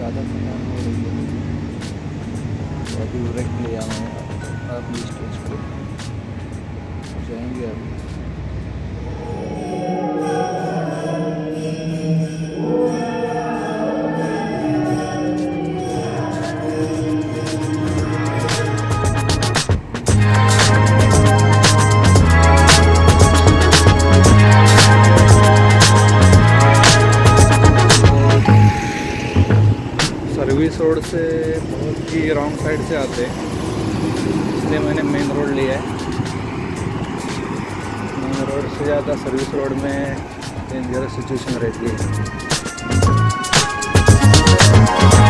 ज़्यादा थकान हो रही है तो अभी ब्रेक लिया मैं अगली स्टेज पे जाएंगे अभी। सर्विस रोड से बहुत ही रॉन्ग साइड से आते हैं, इसलिए मैंने मेन रोड लिया है। मेन रोड से ज़्यादा सर्विस रोड में डेंजरस सिचुएशन रहती है।